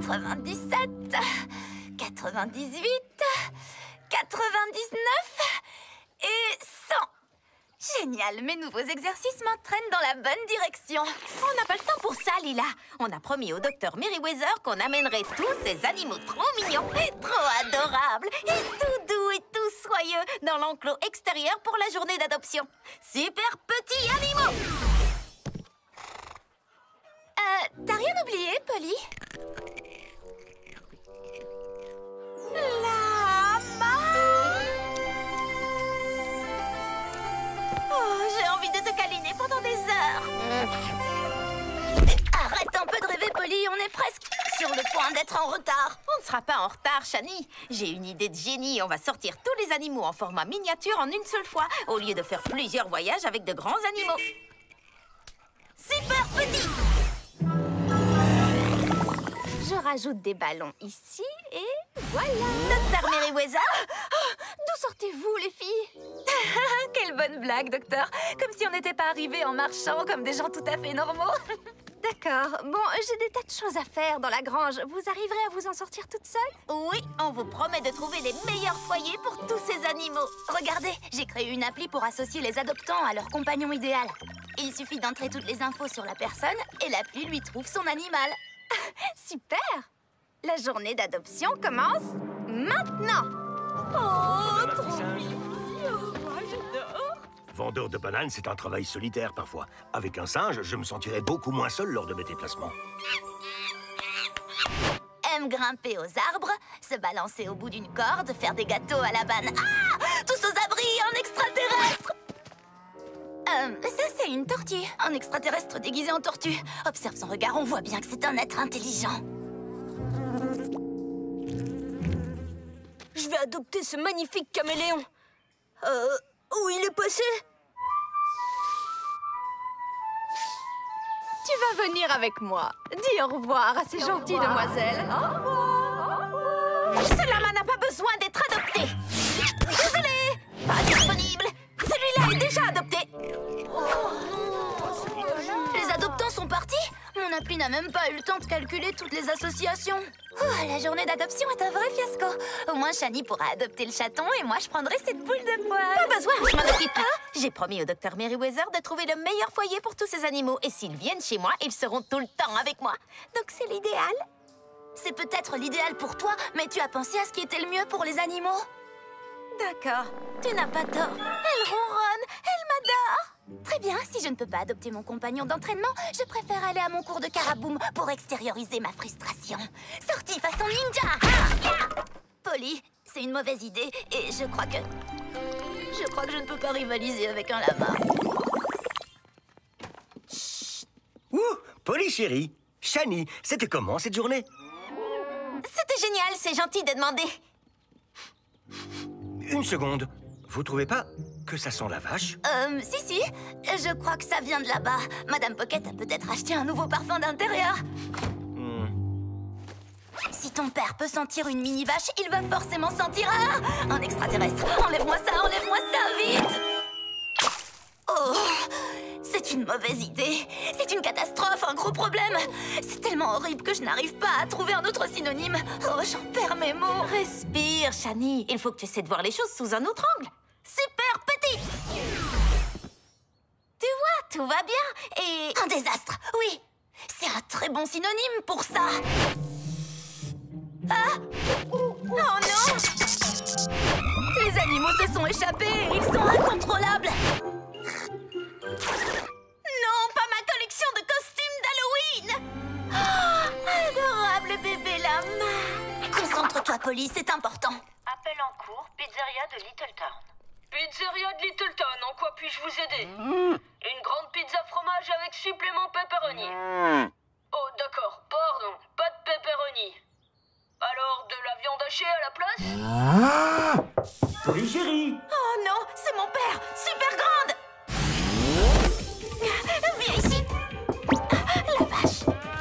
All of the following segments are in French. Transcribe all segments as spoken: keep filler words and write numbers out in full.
quatre-vingt-dix-sept, quatre-vingt-dix-huit, quatre-vingt-dix-neuf et cent. Génial, mes nouveaux exercices m'entraînent dans la bonne direction. On n'a pas le temps pour ça, Lila. On a promis au docteur Merryweather qu'on amènerait tous ces animaux trop mignons et trop adorables et tout doux et tout soyeux dans l'enclos extérieur pour la journée d'adoption. Super petits animaux! Euh, t'as rien oublié, Polly? Lama! Oh, j'ai envie de te câliner pendant des heures. Arrête un peu de rêver, Polly, on est presque sur le point d'être en retard. On ne sera pas en retard, Shani. J'ai une idée de génie. On va sortir tous les animaux en format miniature en une seule fois, au lieu de faire plusieurs voyages avec de grands animaux. Super petit! Je rajoute des ballons ici et voilà. Docteur Merryweather? Oh, d'où sortez-vous, les filles? Quelle bonne blague, docteur. Comme si on n'était pas arrivés en marchant comme des gens tout à fait normaux. D'accord. Bon, j'ai des tas de choses à faire dans la grange. Vous arriverez à vous en sortir toute seule? Oui, on vous promet de trouver les meilleurs foyers pour tous ces animaux. Regardez, j'ai créé une appli pour associer les adoptants à leur compagnon idéal. Il suffit d'entrer toutes les infos sur la personne et l'appli lui trouve son animal. Super! La journée d'adoption commence maintenant! Oh, trop mignon! J'adore! Vendeur de bananes, c'est un travail solitaire parfois. Avec un singe, je me sentirais beaucoup moins seul lors de mes déplacements. Aime grimper aux arbres, se balancer au bout d'une corde, faire des gâteaux à la banane. Ah! Tous aux abris, un extraterrestre! Euh, ça, c'est une tortue. Un extraterrestre déguisé en tortue. Observe son regard, on voit bien que c'est un être intelligent. Je vais adopter ce magnifique caméléon. Euh, où il est passé? Tu vas venir avec moi. Dis au revoir à ces gentilles demoiselles. Au revoir. Au revoir. Ce lama n'a pas besoin d'être adopté. Désolé, pas disponible. Celui-là est déjà adopté. Les adoptants sont partis? Mon appli n'a même pas eu le temps de calculer toutes les associations. Oh, la journée d'adoption est un vrai fiasco. Au moins, Shani pourra adopter le chaton et moi, je prendrai cette boule de poil. Pas besoin, je m'en occupe. J'ai promis au docteur Merryweather de trouver le meilleur foyer pour tous ces animaux. Et s'ils viennent chez moi, ils seront tout le temps avec moi. Donc c'est l'idéal. C'est peut-être l'idéal pour toi, mais tu as pensé à ce qui était le mieux pour les animaux? D'accord, tu n'as pas tort. Elle ronronne, elle m'adore. Très bien, si je ne peux pas adopter mon compagnon d'entraînement, je préfère aller à mon cours de caraboum pour extérioriser ma frustration. Sortie façon ninja! Ah, yeah. Polly, c'est une mauvaise idée et je crois que... Je crois que je ne peux pas rivaliser avec un lama. Chut. Ouh, Polly chérie, Shani, c'était comment cette journée? C'était génial, c'est gentil de demander. Une seconde, vous trouvez pas que ça sent la vache? Euh, si, si, je crois que ça vient de là-bas. Madame Pocket a peut-être acheté un nouveau parfum d'intérieur. Hmm. Si ton père peut sentir une mini-vache, il va forcément sentir un... un extraterrestre. Enlève-moi ça, enlève-moi ça, vite! Oh, c'est une mauvaise idée. C'est une catastrophe, un gros problème. C'est tellement horrible que je n'arrive pas à trouver un autre synonyme. Oh, j'en perds mes mots. Respire, Shani. Il faut que tu essaies de voir les choses sous un autre angle. Super petit! Tu vois, tout va bien et... Un désastre, oui. C'est un très bon synonyme pour ça. Ah! Oh non! Les animaux se sont échappés. Ils sont incontrôlables. Non, pas ma collection de costumes d'Halloween! Oh, adorable bébé lama! Concentre-toi, Polly, c'est important. Appel en cours, pizzeria de Littletown. Pizzeria de Littletown, en quoi puis-je vous aider? Une grande pizza fromage avec supplément pepperoni. Oh, d'accord, pardon, pas de pepperoni. Alors, de la viande hachée à la place? Polly chérie! Oh non, c'est mon père! Super grande! Viens ici! La vache!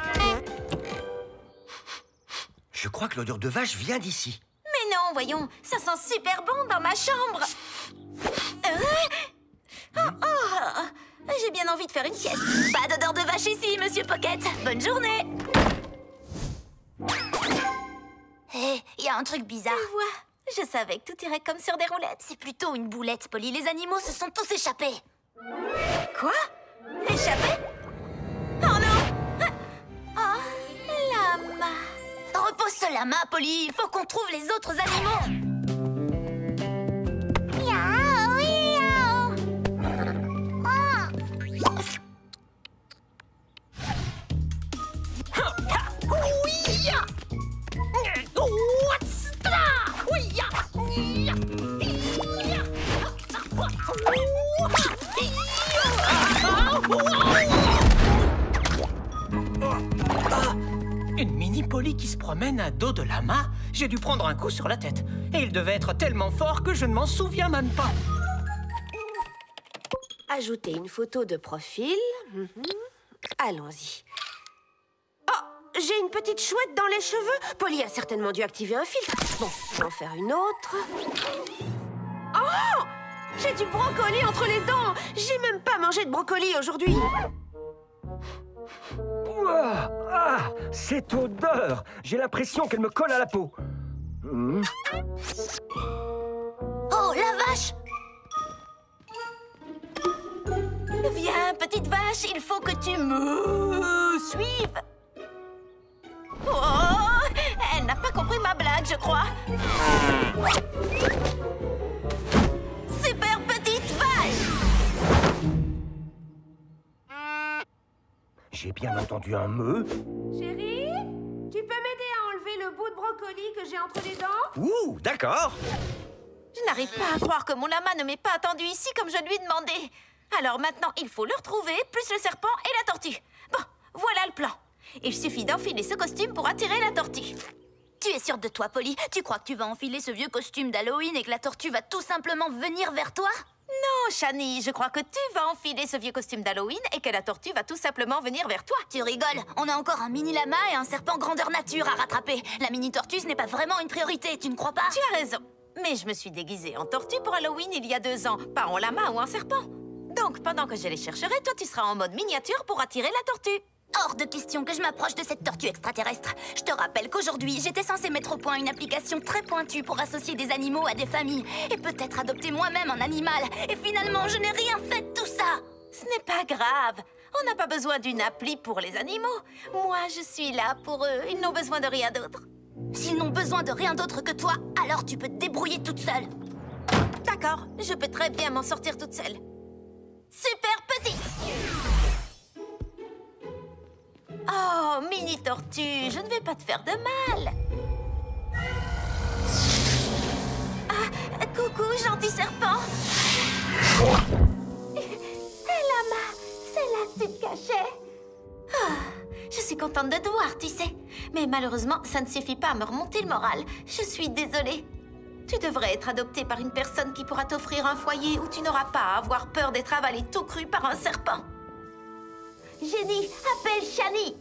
Je crois que l'odeur de vache vient d'ici. Mais non, voyons, ça sent super bon dans ma chambre! Euh... Oh, oh. J'ai bien envie de faire une sieste. Pas d'odeur de vache ici, Monsieur Pocket. Bonne journée. Hé, il y a un truc bizarre. Tu vois, je savais que tout irait comme sur des roulettes. C'est plutôt une boulette, Polly. Les animaux se sont tous échappés. Quoi? Échappé? Oh non! Oh, lama. Repose ce lama, Polly. Il faut qu'on trouve les autres animaux. Miaou, miaou. Ah. Une mini Polly qui se promène à dos de lama. J'ai dû prendre un coup sur la tête. Et il devait être tellement fort que je ne m'en souviens même pas. Ajouter une photo de profil. Mhm. Allons-y. Oh, j'ai une petite chouette dans les cheveux. Polly a certainement dû activer un filtre. Bon, je vais en faire une autre. Oh! J'ai du brocoli entre les dents. J'ai même pas mangé de brocoli aujourd'hui. Ouah, ah, cette odeur! J'ai l'impression qu'elle me colle à la peau. Hmm. Oh, la vache! Viens, petite vache, il faut que tu me suives. Oh, elle n'a pas compris ma blague, je crois. Super petite vache! J'ai bien entendu un me. Chérie, tu peux m'aider à enlever le bout de brocoli que j'ai entre les dents? Ouh, d'accord. Je n'arrive pas à croire que mon lama ne m'ait pas attendu ici comme je lui ai demandé. Alors maintenant, il faut le retrouver, plus le serpent et la tortue. Bon, voilà le plan. Il suffit d'enfiler ce costume pour attirer la tortue. Tu es sûre de toi, Polly? Tu crois que tu vas enfiler ce vieux costume d'Halloween et que la tortue va tout simplement venir vers toi? Non, Shani, je crois que tu vas enfiler ce vieux costume d'Halloween et que la tortue va tout simplement venir vers toi. Tu rigoles? On a encore un mini lama et un serpent grandeur nature à rattraper. La mini tortue, ce n'est pas vraiment une priorité, tu ne crois pas? Tu as raison. Mais je me suis déguisée en tortue pour Halloween il y a deux ans, pas en lama ou en serpent. Donc, pendant que je les chercherai, toi, tu seras en mode miniature pour attirer la tortue. Hors de question que je m'approche de cette tortue extraterrestre. Je te rappelle qu'aujourd'hui, j'étais censée mettre au point une application très pointue pour associer des animaux à des familles et peut-être adopter moi-même un animal. Et finalement, je n'ai rien fait de tout ça. Ce n'est pas grave. On n'a pas besoin d'une appli pour les animaux. Moi, je suis là pour eux. Ils n'ont besoin de rien d'autre. S'ils n'ont besoin de rien d'autre que toi, alors tu peux te débrouiller toute seule. D'accord, je peux très bien m'en sortir toute seule. Super petite! Oh, mini tortue, je ne vais pas te faire de mal. Ah, coucou, gentil serpent. Lama, c'est là que tu te cachais. Ah, je suis contente de te voir, tu sais. Mais malheureusement, ça ne suffit pas à me remonter le moral. Je suis désolée. Tu devrais être adoptée par une personne qui pourra t'offrir un foyer où tu n'auras pas à avoir peur d'être avalée tout cru par un serpent. Jenny, appelle Shani.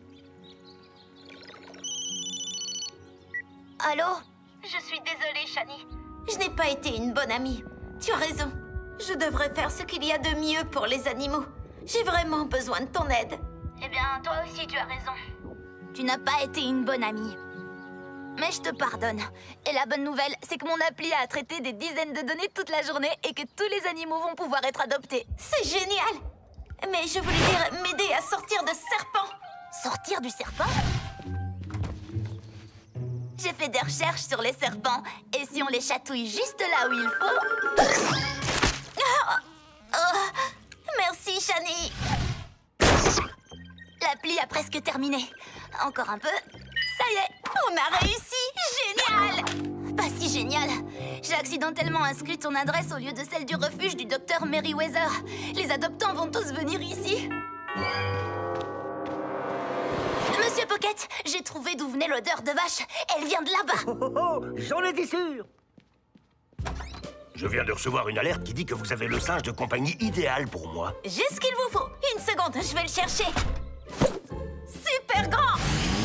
Allô? Je suis désolée, Shani. Je n'ai pas été une bonne amie. Tu as raison. Je devrais faire ce qu'il y a de mieux pour les animaux. J'ai vraiment besoin de ton aide. Eh bien, toi aussi, tu as raison. Tu n'as pas été une bonne amie. Mais je te pardonne. Et la bonne nouvelle, c'est que mon appli a traité des dizaines de données toute la journée et que tous les animaux vont pouvoir être adoptés. C'est génial! Mais je voulais dire m'aider à sortir de ce serpent. Sortir du serpent? J'ai fait des recherches sur les serpents. Et si on les chatouille juste là où il faut... Oh, oh, merci, Shani. L'appli a presque terminé. Encore un peu. Ça y est, on a réussi. Génial. Pas si génial. J'ai accidentellement inscrit ton adresse au lieu de celle du refuge du docteur Merryweather. Les adoptants vont tous venir ici. Monsieur Pocket, j'ai trouvé d'où venait l'odeur de vache. Elle vient de là-bas. Oh, oh, oh, j'en étais sûr. Je viens de recevoir une alerte qui dit que vous avez le singe de compagnie idéal pour moi. J'ai ce qu'il vous faut. Une seconde, je vais le chercher. Super grand.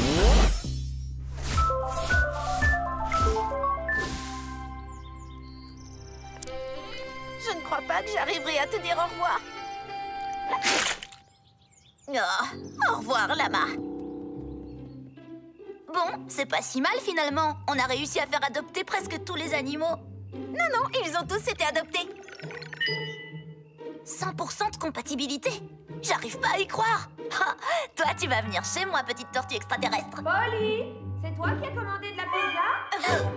Je ne crois pas que j'arriverai à te dire au revoir. Oh, au revoir, Lama. Bon, C'est pas si mal finalement. On a réussi à faire adopter presque tous les animaux. Non, non, ils ont tous été adoptés. cent pour cent de compatibilité. J'arrive pas à y croire. Ah, toi, tu vas venir chez moi, petite tortue extraterrestre. Polly, c'est toi qui as commandé de la pizza? Euh.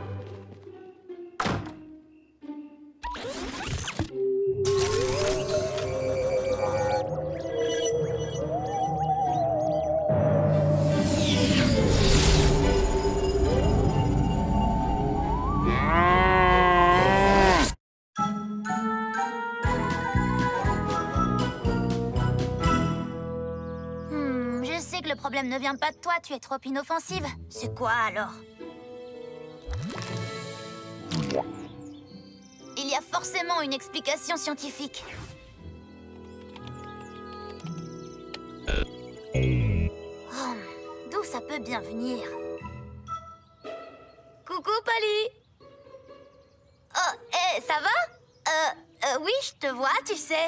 Hmm, je sais que le problème ne vient pas de toi, tu es trop inoffensive. C'est quoi alors? Il y a forcément une explication scientifique. Oh, d'où ça peut bien venir? Coucou, Polly. Oh, hé, ça va? Euh, euh, oui, je te vois, tu sais.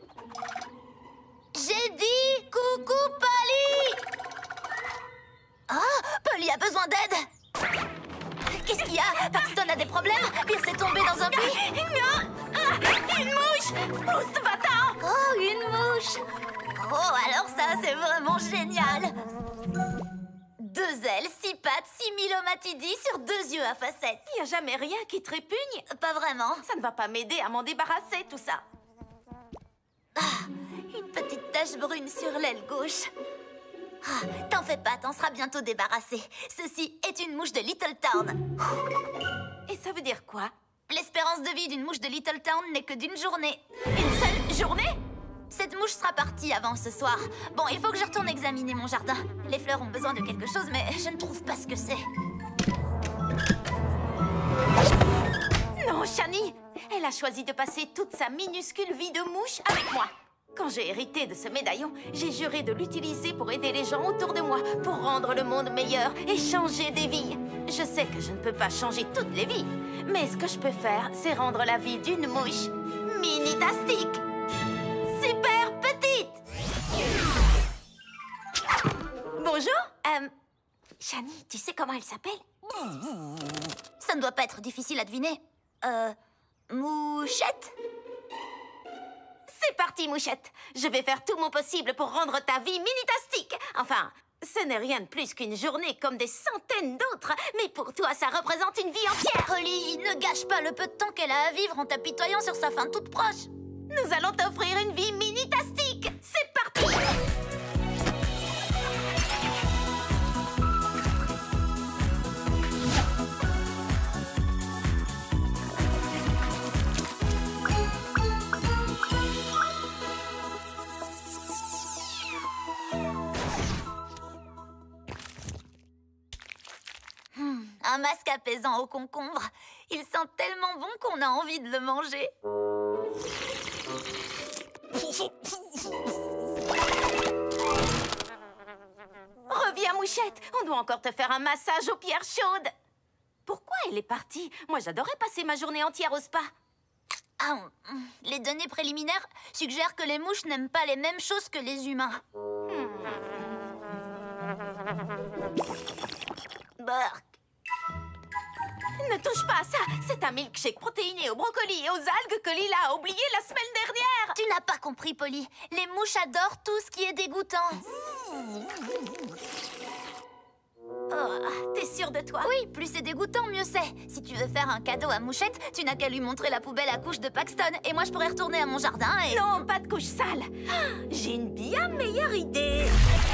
J'ai dit coucou, Polly. Oh, Polly a besoin d'aide. Qu'est-ce qu'il y a? Paxton a des problèmes? Pierce est tombé dans un puits? Non! Ah, une mouche! Pousse, va-t'en! Oh, une mouche! Oh, alors ça, c'est vraiment génial! Deux ailes, six pattes, six mille omatidis sur deux yeux à facettes. Il n'y a jamais rien qui trépugne. Pas vraiment. Ça ne va pas m'aider à m'en débarrasser, tout ça. Ah, une petite tache brune sur l'aile gauche. Ah, t'en fais pas, t'en seras bientôt débarrassé. Ceci est une mouche de Littletown. Et ça veut dire quoi? L'espérance de vie d'une mouche de Littletown n'est que d'une journée. Une seule journée? Cette mouche sera partie avant ce soir. Bon, il faut que je retourne examiner mon jardin. Les fleurs ont besoin de quelque chose, mais je ne trouve pas ce que c'est. Non, Shani! Elle a choisi de passer toute sa minuscule vie de mouche avec moi. Quand j'ai hérité de ce médaillon, j'ai juré de l'utiliser pour aider les gens autour de moi, pour rendre le monde meilleur et changer des vies. Je sais que je ne peux pas changer toutes les vies, mais ce que je peux faire, c'est rendre la vie d'une mouche mini-tastique. Super petite! Bonjour, euh... Shani, tu sais comment elle s'appelle? Ça ne doit pas être difficile à deviner. Euh... Mouchette? C'est parti, Mouchette. Je vais faire tout mon possible pour rendre ta vie mini-tastique. Enfin, ce n'est rien de plus qu'une journée comme des centaines d'autres. Mais pour toi, ça représente une vie entière. Polly, ne gâche pas le peu de temps qu'elle a à vivre en t'apitoyant sur sa fin toute proche. Nous allons t'offrir une vie mini-tastique. C'est parti! Hmm, un masque apaisant au concombre. Il sent tellement bon qu'on a envie de le manger. Reviens, Mouchette. On doit encore te faire un massage aux pierres chaudes. Pourquoi elle est partie? Moi, j'adorais passer ma journée entière au spa. Ah, les données préliminaires suggèrent que les mouches n'aiment pas les mêmes choses que les humains. Hmm. Burk. Ne touche pas à ça. C'est un milkshake protéiné au brocoli et aux algues que Lila a oublié la semaine dernière. Tu n'as pas compris, Polly. Les mouches adorent tout ce qui est dégoûtant. Oh, t'es sûre de toi? Oui, plus c'est dégoûtant, mieux c'est. Si tu veux faire un cadeau à Mouchette, tu n'as qu'à lui montrer la poubelle à couches de Paxton. Et moi, je pourrais retourner à mon jardin et... Non, pas de couches sales. J'ai une bien meilleure idée.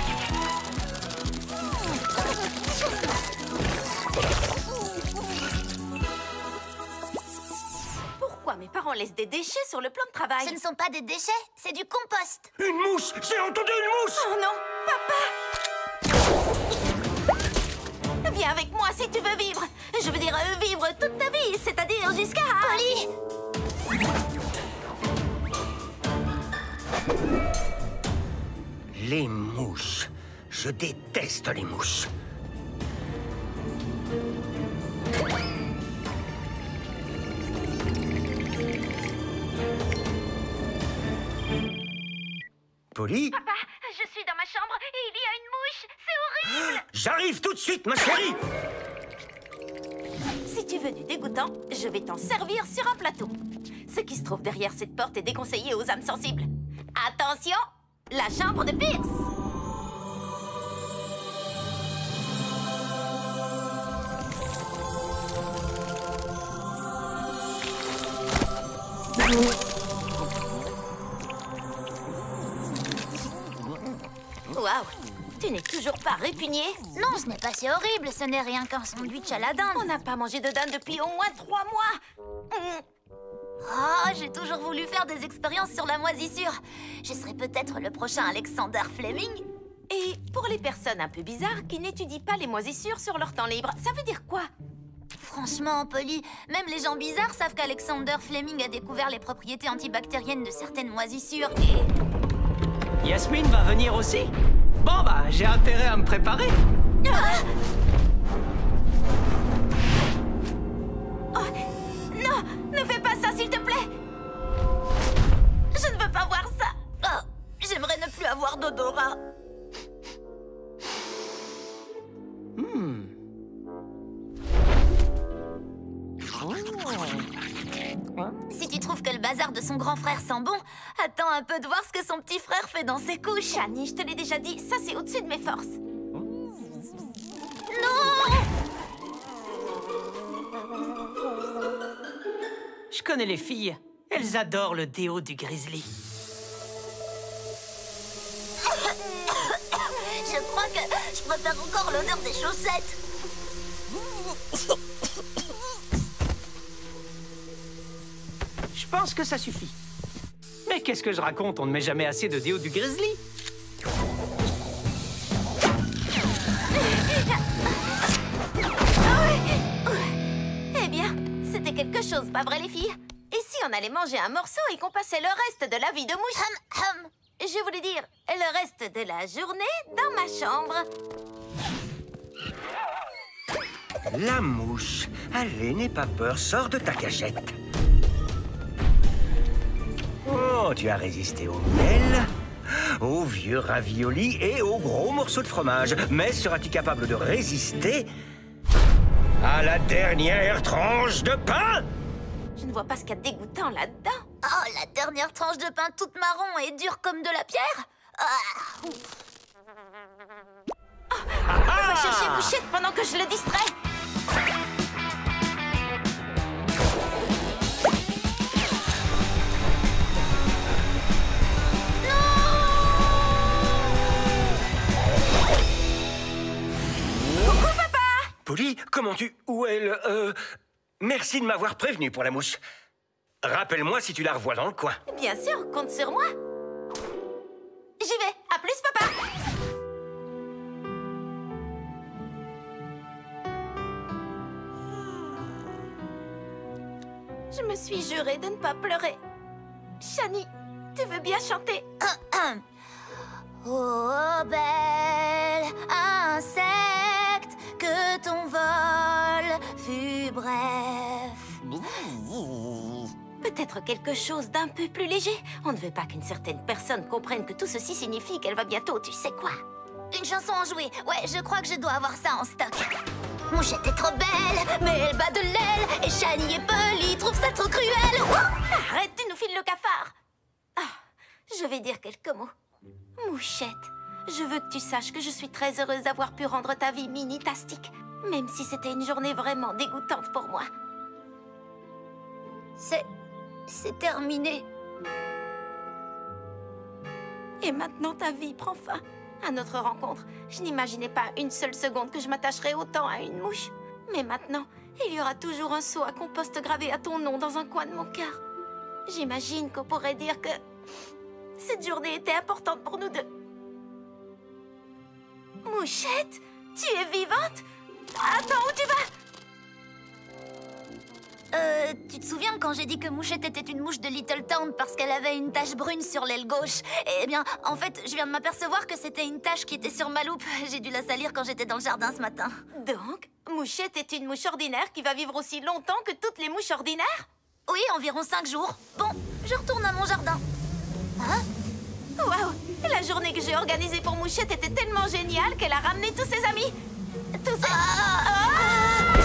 Pourquoi mes parents laissent des déchets sur le plan de travail? Ce ne sont pas des déchets, c'est du compost. Une mouche! J'ai entendu une mouche! Oh non, papa! Viens avec moi si tu veux vivre. Je veux dire euh, vivre toute ta vie, c'est-à-dire jusqu'à... Polly! Les mouches. Je déteste les mouches. Polly? Papa, je suis dans ma chambre et il y a une mouche. C'est horrible! J'arrive tout de suite, ma chérie! Si tu veux du dégoûtant, je vais t'en servir sur un plateau. Ce qui se trouve derrière cette porte est déconseillé aux âmes sensibles. Attention, la chambre de Pierce. Waouh, tu n'es toujours pas répugné? Non, ce n'est pas si horrible, ce n'est rien qu'un sandwich à la dinde. On n'a pas mangé de dinde depuis au moins trois mois. Mmh. Oh, j'ai toujours voulu faire des expériences sur la moisissure. Je serai peut-être le prochain Alexander Fleming. Et pour les personnes un peu bizarres qui n'étudient pas les moisissures sur leur temps libre, ça veut dire quoi? Franchement, Polly, même les gens bizarres savent qu'Alexander Fleming a découvert les propriétés antibactériennes de certaines moisissures et... Yasmine va venir aussi? Bon bah, j'ai intérêt à me préparer. Ah! Oh, non, ne fais pas ça, s'il te plaît. Je ne veux pas voir ça. Oh, j'aimerais ne plus avoir d'odorat. Hmm. Si tu trouves que le bazar de son grand frère sent bon, attends un peu de voir ce que son petit frère fait dans ses couches. Shani, je te l'ai déjà dit, ça c'est au-dessus de mes forces. Non! Je connais les filles. Elles adorent le déo du grizzly. Je crois que je préfère encore l'odeur des chaussettes. Je pense que ça suffit. Mais qu'est-ce que je raconte? On ne met jamais assez de déo du grizzly. Eh bien, c'était quelque chose, pas vrai les filles? Et si on allait manger un morceau et qu'on passait le reste de la vie de mouche? Hum, hum. Je voulais dire, le reste de la journée dans ma chambre. La mouche. Allez, n'aie pas peur, sors de ta cachette. Oh, tu as résisté au miel, aux vieux raviolis et aux gros morceaux de fromage. Mais seras-tu capable de résister à la dernière tranche de pain? Je ne vois pas ce qu'il y a de dégoûtant là-dedans. Oh, la dernière tranche de pain toute marron et dure comme de la pierre. Ah. On va chercher Mouchette pendant que je le distrais. Polly, comment tu... Où est le... Euh... Merci de m'avoir prévenu pour la mouche. Rappelle-moi si tu la revois dans le coin. Bien sûr, compte sur moi. J'y vais. À plus, papa. Je me suis juré de ne pas pleurer. Shani, tu veux bien chanter? Oh, belle insecte, que ton vol fut bref. Peut-être quelque chose d'un peu plus léger. On ne veut pas qu'une certaine personne comprenne que tout ceci signifie qu'elle va bientôt, tu sais quoi. Une chanson en jouer. Ouais, je crois que je dois avoir ça en stock. Mouchette est trop belle, mais elle bat de l'aile. Et Shani et Polly trouvent ça trop cruel. Arrête, tu nous files le cafard. Ah, je vais dire quelques mots. Mouchette, je veux que tu saches que je suis très heureuse d'avoir pu rendre ta vie mini-tastique, même si c'était une journée vraiment dégoûtante pour moi. C'est... c'est terminé. Et maintenant, ta vie prend fin. À notre rencontre, je n'imaginais pas une seule seconde que je m'attacherais autant à une mouche. Mais maintenant, il y aura toujours un seau à compost gravé à ton nom dans un coin de mon cœur. J'imagine qu'on pourrait dire que cette journée était importante pour nous deux. Mouchette, tu es vivante? Attends, où tu vas? Euh, tu te souviens quand j'ai dit que Mouchette était une mouche de Little Town parce qu'elle avait une tache brune sur l'aile gauche? Eh bien, en fait, je viens de m'apercevoir que c'était une tache qui était sur ma loupe. J'ai dû la salir quand j'étais dans le jardin ce matin. Donc, Mouchette est une mouche ordinaire qui va vivre aussi longtemps que toutes les mouches ordinaires? Oui, environ cinq jours. Bon, je retourne à mon jardin. Hein? Waouh, la journée que j'ai organisée pour Mouchette était tellement géniale qu'elle a ramené tous ses amis. Tous ses... Ah, ah.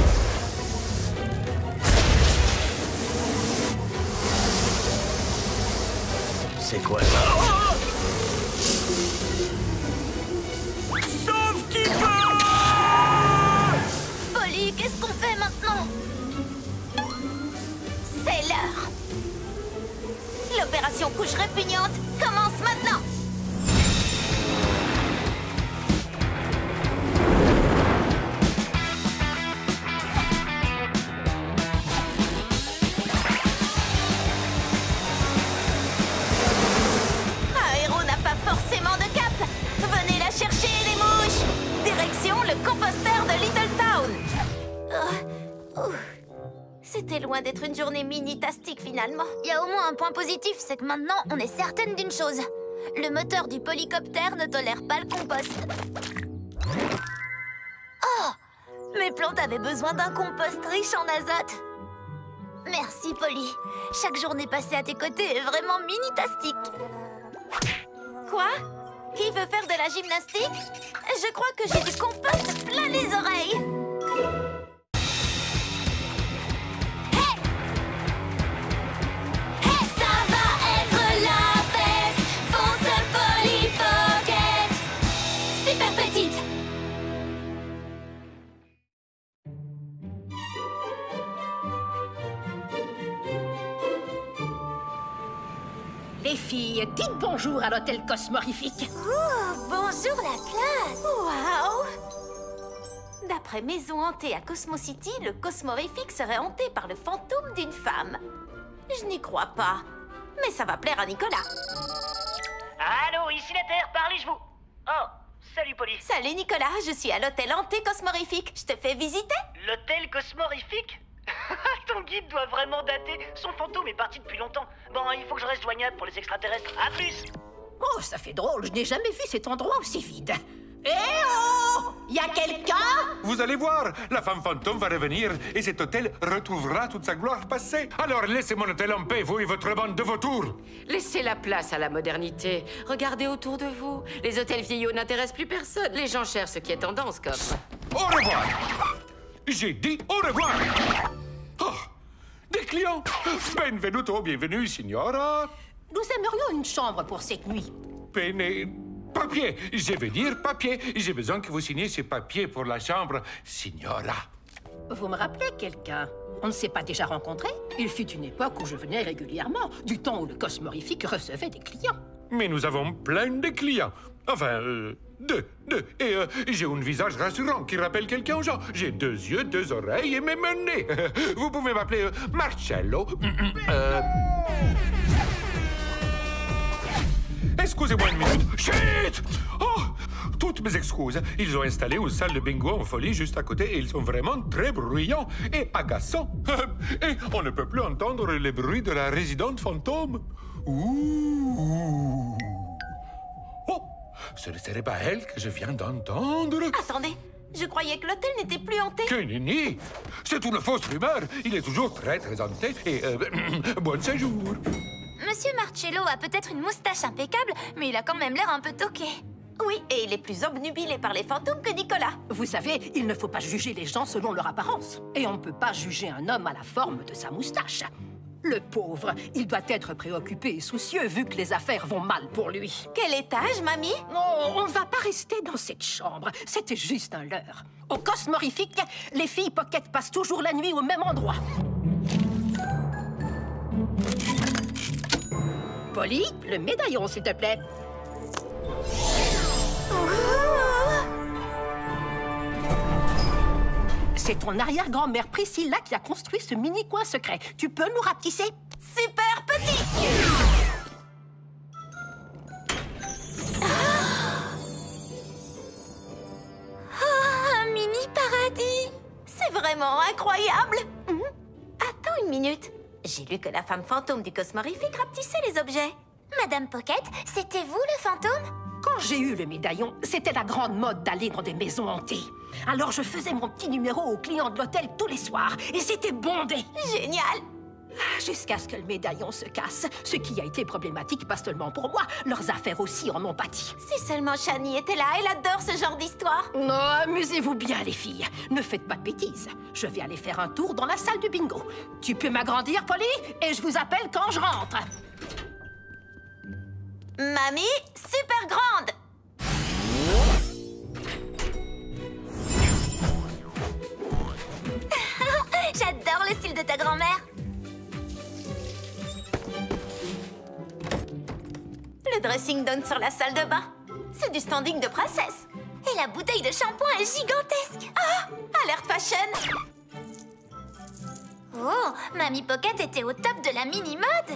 C'est quoi ça? Sauve qui peut! Polly, qu'est-ce qu'on fait maintenant? C'est l'heure. L'opération couche répugnante commence maintenant. Un héros n'a pas forcément de cap. Venez la chercher, les mouches. Direction le composteur de Little Town. Oh, ouh. C'était loin d'être une journée mini-tastique finalement. Il y a au moins un point positif, c'est que maintenant, on est certaine d'une chose. Le moteur du polycoptère ne tolère pas le compost. Oh! Mes plantes avaient besoin d'un compost riche en azote. Merci, Polly. Chaque journée passée à tes côtés est vraiment mini-tastique. Quoi? Qui veut faire de la gymnastique? Je crois que j'ai du compost plein les oreilles. Les filles, dites bonjour à l'hôtel Cosmorifique. Oh, bonjour la classe! Waouh! D'après Maison hantée à Cosmo City, le Cosmorifique serait hanté par le fantôme d'une femme. Je n'y crois pas. Mais ça va plaire à Nicolas. Allô, ici la Terre, parlez-je-vous? Oh, salut Polly. Salut Nicolas, je suis à l'hôtel hanté Cosmorifique. Je te fais visiter? L'hôtel Cosmorifique? Ton guide doit vraiment dater. Son fantôme est parti depuis longtemps. Bon, il faut que je reste joignable pour les extraterrestres. À plus! Oh, ça fait drôle, je n'ai jamais vu cet endroit aussi vide. Eh oh! Y a quelqu'un? Vous allez voir, la femme fantôme va revenir et cet hôtel retrouvera toute sa gloire passée. Alors laissez mon hôtel en paix, vous et votre bande de vautours. Laissez la place à la modernité. Regardez autour de vous. Les hôtels vieillots n'intéressent plus personne. Les gens cherchent ce qui est tendance, comme... Au revoir! J'ai dit au revoir! Oh, des clients! Benvenuto, bienvenue, signora. Nous aimerions une chambre pour cette nuit. Pene... Papier, je veux dire papier. J'ai besoin que vous signiez ces papiers pour la chambre, signora. Vous me rappelez quelqu'un? On ne s'est pas déjà rencontrés? Il fut une époque où je venais régulièrement, du temps où le Cosmorifique recevait des clients. Mais nous avons plein de clients. Enfin, euh, deux, deux. Et euh, j'ai un visage rassurant qui rappelle quelqu'un aux gens. J'ai deux yeux, deux oreilles et même un nez. Vous pouvez m'appeler euh, Marcello. Euh... Excusez-moi une minute. Chut! Oh! Toutes mes excuses. Ils ont installé une salle de bingo en folie juste à côté et ils sont vraiment très bruyants et agaçants. Et on ne peut plus entendre les bruits de la résidente fantôme. Ouh! Oh! Ce ne serait pas elle que je viens d'entendre? Attendez, je croyais que l'hôtel n'était plus hanté. Que nenni! C'est une fausse rumeur. Il est toujours très, très hanté et... Euh, bon séjour. Monsieur Marcello a peut-être une moustache impeccable, mais il a quand même l'air un peu toqué. Oui, et il est plus obnubilé par les fantômes que Nicolas. Vous savez, il ne faut pas juger les gens selon leur apparence. Et on ne peut pas juger un homme à la forme de sa moustache. Le pauvre, il doit être préoccupé et soucieux vu que les affaires vont mal pour lui. Quel étage, mamie? Non, on ne va pas rester dans cette chambre. C'était juste un leurre. Au Cosmorifique, les filles Pocket passent toujours la nuit au même endroit. Polly, le médaillon, s'il te plaît. C'est ton arrière-grand-mère Priscilla qui a construit ce mini-coin secret. Tu peux nous rapetisser? Super petit! Oh, un mini paradis! C'est vraiment incroyable! Hum. Attends une minute. J'ai lu que la femme fantôme du Cosmorifique rapetissait les objets. Madame Pocket, c'était vous le fantôme? Quand j'ai eu le médaillon, c'était la grande mode d'aller dans des maisons hantées. Alors je faisais mon petit numéro aux clients de l'hôtel tous les soirs et c'était bondé. Génial! Jusqu'à ce que le médaillon se casse. Ce qui a été problématique, pas seulement pour moi. Leurs affaires aussi en ont pâti. Si seulement Shani était là, elle adore ce genre d'histoire. Non, amusez-vous bien, les filles. Ne faites pas de bêtises. Je vais aller faire un tour dans la salle du bingo. Tu peux m'agrandir, Polly, et je vous appelle quand je rentre. Mamie, super grande. J'adore le style de ta grand-mère. Le dressing donne sur la salle de bain. C'est du standing de princesse. Et la bouteille de shampoing est gigantesque. Ah, alerte fashion. Oh, Mamie Pocket était au top de la mini-mode.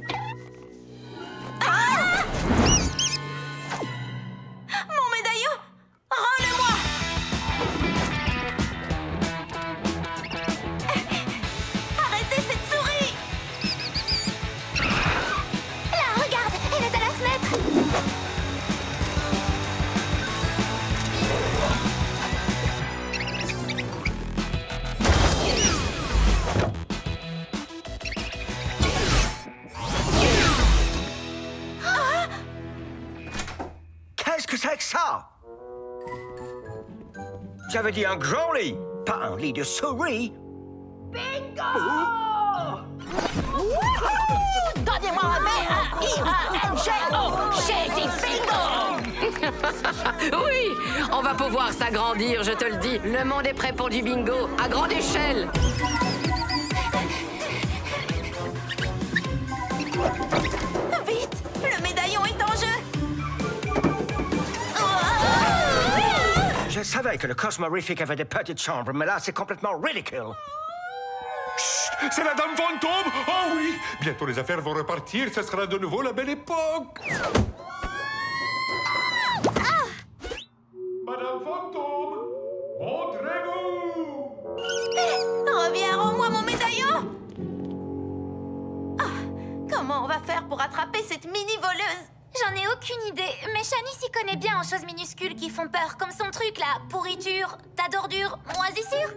Ah! Mon médaillon, rends-le-moi. Arrêtez cette souris. Là, regarde, elle est à la fenêtre. Qu'est-ce que c'est que ça? J'avais dit un grand lit, pas un lit de souris. Bingo! Donnez-moi un B, un I, un N, G, O. J'ai dit bingo! Oui, on va pouvoir s'agrandir, je te le dis. Le monde est prêt pour du bingo, à grande échelle. Vite, le médaillon est en jeu. Je savais que le Cosmorific avait des petites chambres, mais là, c'est complètement ridicule. Chut, c'est la Dame Fantôme. Oh oui, bientôt les affaires vont repartir, ce sera de nouveau la belle époque. Madame Fantôme, montrez-vous. Reviens, rends-moi mon médaillon. Ah, comment on va faire pour attraper cette mini-voleuse? J'en ai aucune idée, mais Shani s'y connaît bien en choses minuscules qui font peur, comme son truc là, pourriture, tas d'ordures, moisissure.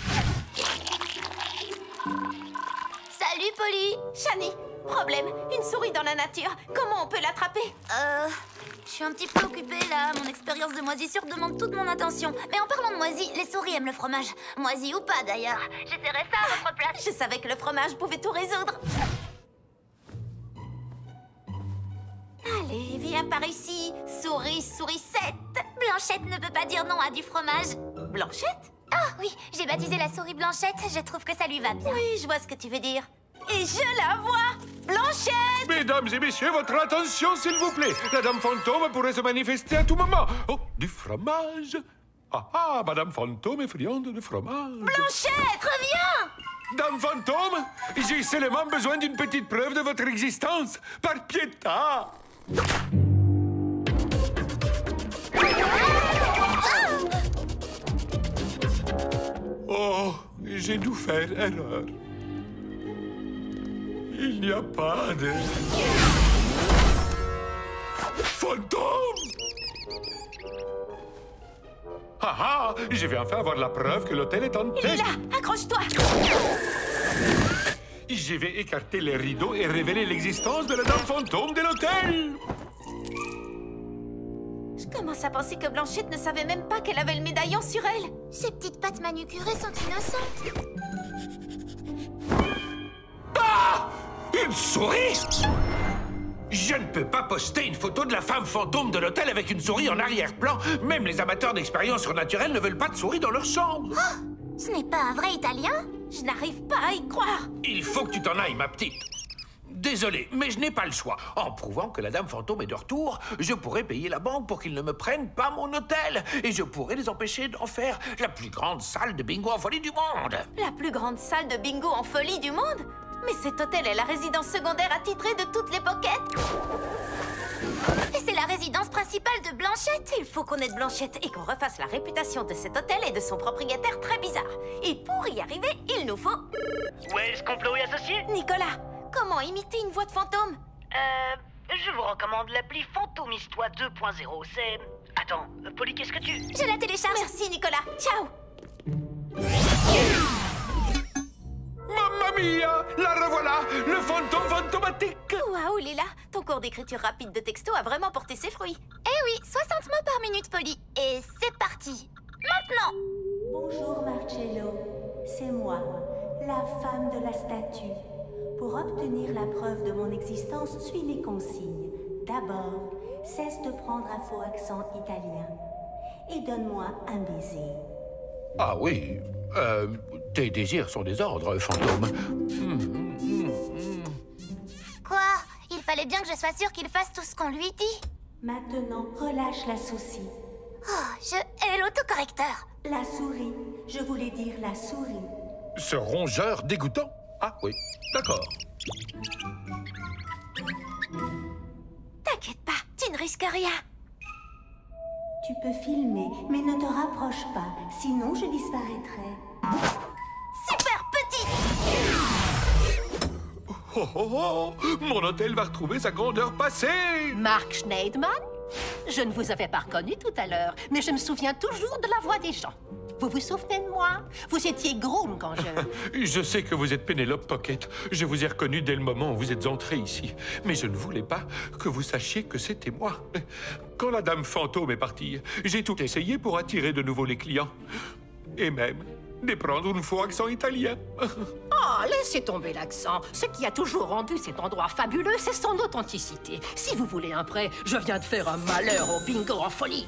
Salut, Polly. Shani, problème, une souris dans la nature. Comment on peut l'attraper? Euh... Je suis un petit peu occupée là, mon expérience de moisissure demande toute mon attention. Mais en parlant de moisi, les souris aiment le fromage. Moisi ou pas d'ailleurs. J'essaierai ça à votre place. Je savais que le fromage pouvait tout résoudre. Allez, viens par ici, souris, sourisette. Blanchette ne peut pas dire non à du fromage. Blanchette? Ah oui, j'ai baptisé la souris Blanchette, je trouve que ça lui va bien. Oui, je vois ce que tu veux dire. Et je la vois, Blanchette! Mesdames et messieurs, votre attention, s'il vous plaît. La Dame Fantôme pourrait se manifester à tout moment. Oh, du fromage. Ah ah, Madame Fantôme est friande de fromage. Blanchette, reviens! Dame Fantôme, j'ai seulement besoin d'une petite preuve de votre existence. Par piété. Oh, j'ai dû faire erreur. Il n'y a pas de... fantôme! Ah ah! Je vais enfin avoir la preuve que l'hôtel est hanté. Il est là! Accroche-toi! Je vais écarter les rideaux et révéler l'existence de la Dame Fantôme de l'hôtel! Je commence à penser que Blanchette ne savait même pas qu'elle avait le médaillon sur elle. Ses petites pattes manucurées sont innocentes. Ah! Une souris? Je ne peux pas poster une photo de la femme fantôme de l'hôtel avec une souris en arrière-plan. Même les amateurs d'expériences surnaturelles ne veulent pas de souris dans leur chambre. Oh, ce n'est pas un vrai Italien? Je n'arrive pas à y croire. Il faut que tu t'en ailles, ma petite. Désolé, mais je n'ai pas le choix. En prouvant que la Dame Fantôme est de retour, je pourrais payer la banque pour qu'ils ne me prennent pas mon hôtel. Et je pourrais les empêcher d'en faire la plus grande salle de bingo en folie du monde. La plus grande salle de bingo en folie du monde? Mais cet hôtel est la résidence secondaire attitrée de toutes les pockets. Et c'est la résidence principale de Blanchette. Il faut qu'on aide Blanchette et qu'on refasse la réputation de cet hôtel et de son propriétaire très bizarre. Et pour y arriver, il nous faut... Ouais, ce complot est associé? Nicolas, comment imiter une voix de fantôme? Euh... Je vous recommande l'appli Fantomistoire deux point zéro. C'est... Attends, Polly, qu'est-ce que tu... Je la télécharge. Merci, Nicolas. Ciao. Mamma via! La revoilà! Le fantôme fantomatique! Waouh, Lila, ton cours d'écriture rapide de texto a vraiment porté ses fruits. Eh oui, soixante mots par minute, Polly. Et c'est parti. Maintenant. Bonjour Marcello, c'est moi, la femme de la statue. Pour obtenir la preuve de mon existence, suis mes consignes. D'abord, cesse de prendre un faux accent italien. Et donne-moi un baiser. Ah oui, euh, tes désirs sont des ordres, fantôme. Quoi? Il fallait bien que je sois sûre qu'il fasse tout ce qu'on lui dit. Maintenant, relâche la souci. Oh, je hais l'autocorrecteur. La souris, je voulais dire la souris. Ce rongeur dégoûtant? Ah oui, d'accord. T'inquiète pas, tu ne risques rien. Tu peux filmer, mais ne te rapproche pas, sinon je disparaîtrai. Super petit. Oh, oh, oh! Mon hôtel va retrouver sa grandeur passée! Mark Schneidman? Je ne vous avais pas reconnu tout à l'heure, mais je me souviens toujours de la voix des gens. Vous vous souvenez de moi? Vous étiez groom quand je... Je sais que vous êtes Pénélope Pocket. Je vous ai reconnu dès le moment où vous êtes entré ici. Mais je ne voulais pas que vous sachiez que c'était moi. Quand la dame fantôme est partie, j'ai tout essayé pour attirer de nouveau les clients. Et même de prendre un faux accent italien. Oh, laissez tomber l'accent. Ce qui a toujours rendu cet endroit fabuleux, c'est son authenticité. Si vous voulez un prêt, je viens de faire un malheur au bingo en folie.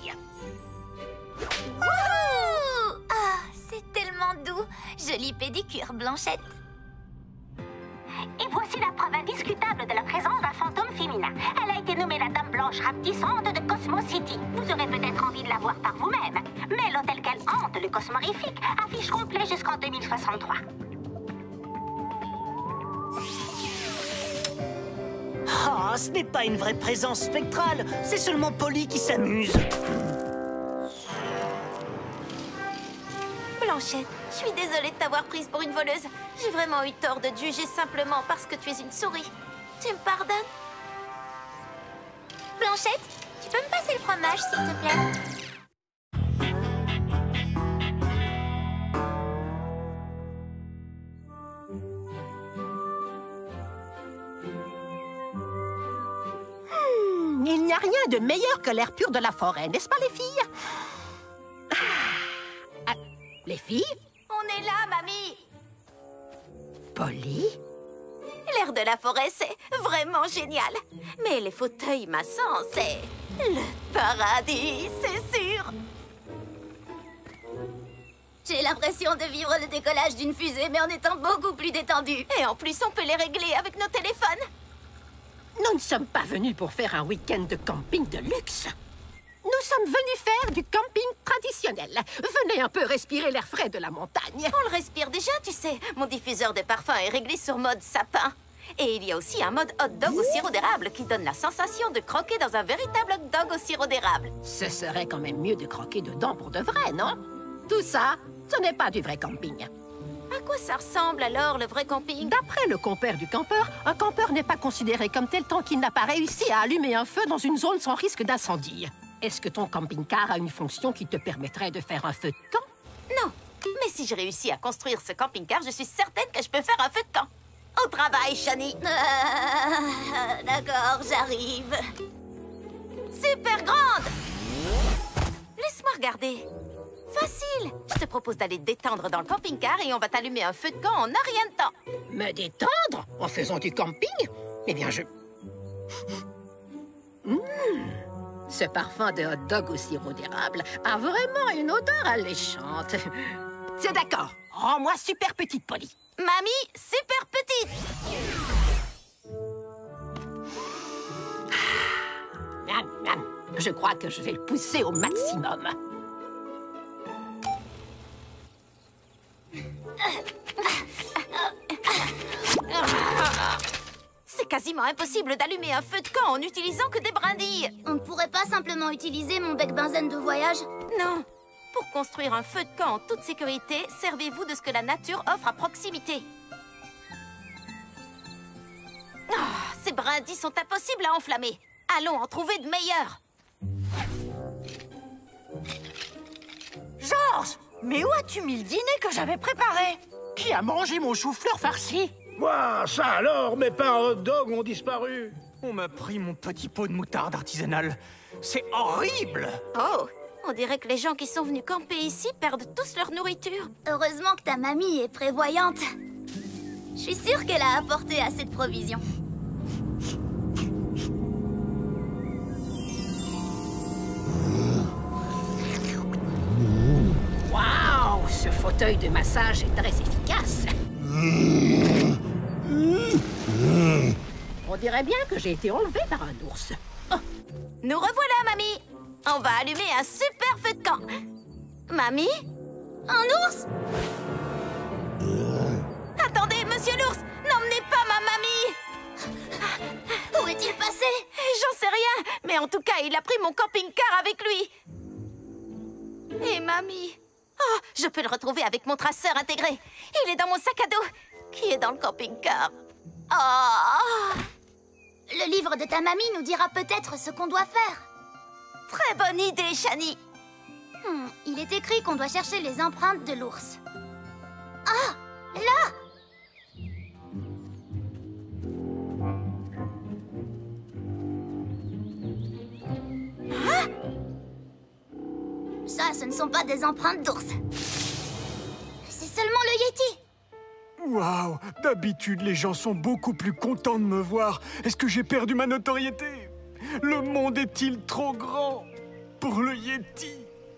Wouhou! Ah, c'est tellement doux. Jolie pédicure, Blanchette. Et voici la preuve indiscutable de la présence d'un fantôme féminin. Elle a été nommée la Dame Blanche rapetissante de Cosmo City. Vous aurez peut-être envie de la voir par vous-même. Mais l'hôtel qu'elle hante, le Cosmorifique, affiche complet jusqu'en deux mille soixante-trois. Oh, ce n'est pas une vraie présence spectrale. C'est seulement Polly qui s'amuse. Blanchette, je suis désolée de t'avoir prise pour une voleuse. J'ai vraiment eu tort de te juger simplement parce que tu es une souris. Tu me pardonnes? Blanchette, tu peux me passer le fromage, s'il te plaît? Hmm, il n'y a rien de meilleur que l'air pur de la forêt, n'est-ce pas, les filles? Ah, les filles? On est là, mamie! Polly? L'air de la forêt, c'est vraiment génial. Mais les fauteuils massants, c'est le paradis, c'est sûr. J'ai l'impression de vivre le décollage d'une fusée, mais en étant beaucoup plus détendu. Et en plus, on peut les régler avec nos téléphones. Nous ne sommes pas venus pour faire un week-end de camping de luxe. Nous sommes venus faire du camping traditionnel. Venez un peu respirer l'air frais de la montagne. On le respire déjà, tu sais. Mon diffuseur de parfum est réglé sur mode sapin. Et il y a aussi un mode hot dog au sirop d'érable qui donne la sensation de croquer dans un véritable hot dog au sirop d'érable. Ce serait quand même mieux de croquer dedans pour de vrai, non? Tout ça, ce n'est pas du vrai camping. À quoi ça ressemble alors, le vrai camping? D'après le compère du campeur, un campeur n'est pas considéré comme tel tant qu'il n'a pas réussi à allumer un feu dans une zone sans risque d'incendie. Est-ce que ton camping-car a une fonction qui te permettrait de faire un feu de camp? Non, mais si je réussis à construire ce camping-car, je suis certaine que je peux faire un feu de camp. Au travail, Shani. Ah, d'accord, j'arrive. Super grande! Laisse-moi regarder. Facile. Je te propose d'aller te détendre dans le camping-car et on va t'allumer un feu de camp en un rien de temps. Me détendre? En faisant du camping? Eh bien, je... Mmh. Ce parfum de hot dog au sirop d'érable a vraiment une odeur alléchante. C'est d'accord. Rends-moi super petite, Polly. Mamie, super petite. Miam, miam. Je crois que je vais le pousser au maximum. C'est quasiment impossible d'allumer un feu de camp en n'utilisant que des brindilles. On ne pourrait pas simplement utiliser mon bec benzène de voyage? Non. Pour construire un feu de camp en toute sécurité, servez-vous de ce que la nature offre à proximité. Oh, ces brindilles sont impossibles à enflammer. Allons en trouver de meilleurs. Georges, mais où as-tu mis le dîner que j'avais préparé? Qui a mangé mon chou-fleur farci? Quoi, ça alors? Mes pains hot dog ont disparu. On m'a pris mon petit pot de moutarde artisanale. C'est horrible! Oh, on dirait que les gens qui sont venus camper ici perdent tous leur nourriture. Heureusement que ta mamie est prévoyante. Je suis sûre qu'elle a apporté assez de provisions. Waouh, ce fauteuil de massage est très efficace. On dirait bien que j'ai été enlevée par un ours. Oh. Nous revoilà, mamie. On va allumer un super feu de camp. Mamie? Un ours? Attendez, monsieur l'ours, n'emmenez pas ma mamie. Où est-il passé? J'en sais rien, mais en tout cas, il a pris mon camping-car avec lui. Et mamie? Oh, je peux le retrouver avec mon traceur intégré. Il est dans mon sac à dos, qui est dans le camping-car. Oh! Le livre de ta mamie nous dira peut-être ce qu'on doit faire. Très bonne idée, Shani. Hmm, il est écrit qu'on doit chercher les empreintes de l'ours. Ah! Là! Ah! Ça, ce ne sont pas des empreintes d'ours. C'est seulement le Yéti. Waouh! D'habitude, les gens sont beaucoup plus contents de me voir. Est-ce que j'ai perdu ma notoriété? Le monde est-il trop grand pour le Yéti?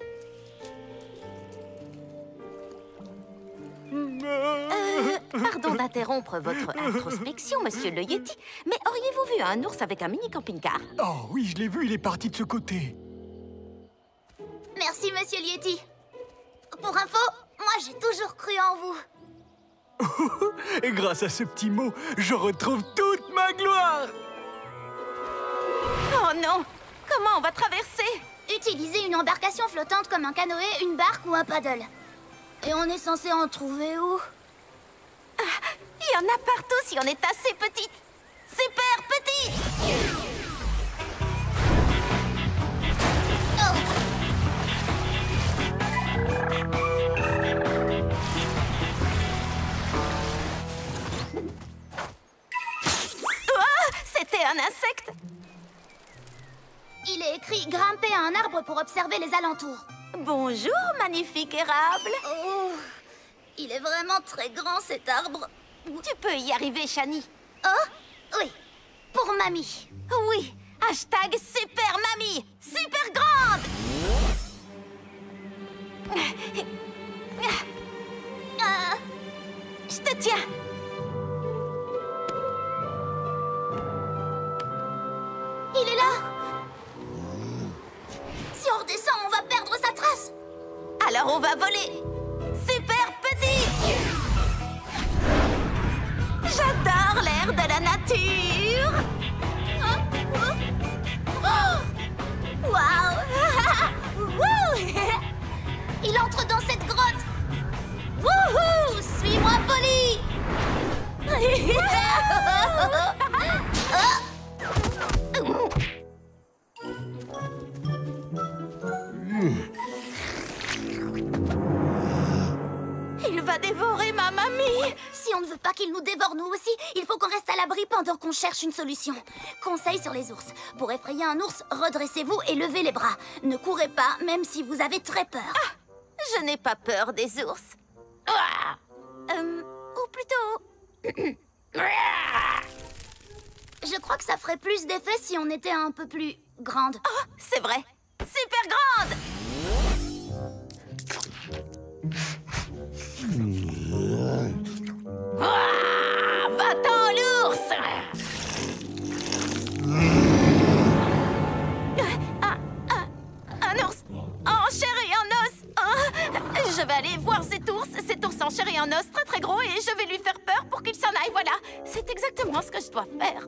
Euh, pardon d'interrompre votre introspection, monsieur le Yéti, mais auriez-vous vu un ours avec un mini camping-car? Oh oui, je l'ai vu, il est parti de ce côté. Merci, monsieur le Yéti. Pour info, moi j'ai toujours cru en vous. Et grâce à ce petit mot, je retrouve toute ma gloire. Oh non! Comment on va traverser? Utilisez une embarcation flottante comme un canoë, une barque ou un paddle. Et on est censé en trouver où? Ah, il y en a partout si on est assez petite. Super petite! Oh, c'était un insecte. Il est écrit « Grimper à un arbre pour observer les alentours ». Bonjour, magnifique érable. Oh, il est vraiment très grand, cet arbre. Tu peux y arriver, Shani. Oh, oui, pour mamie. Oui, hashtag super mamie, super grande. Euh, Je te tiens. Il est là. Si on redescend, on va perdre sa trace. Alors on va voler. Super petit. J'adore l'air de la nature. Oh, waouh. Il entre dans cette grotte. Wouhou! Suis-moi, Polly. Il va dévorer ma mamie. Si on ne veut pas qu'il nous dévore nous aussi, il faut qu'on reste à l'abri pendant qu'on cherche une solution. Conseil sur les ours. Pour effrayer un ours, redressez-vous et levez les bras. Ne courez pas, même si vous avez très peur. Ah, je n'ai pas peur des ours. Ah, euh, ou plutôt... Je crois que ça ferait plus d'effet si on était un peu plus grande. Oh, c'est vrai. Super grande. Ah, va-t'en, l'ours. Un, un, un ours en chair et en os. Oh, je vais aller voir cet ours, cet ours en chair et en os très très gros, et je vais lui faire peur pour qu'il s'en aille. Voilà, c'est exactement ce que je dois faire.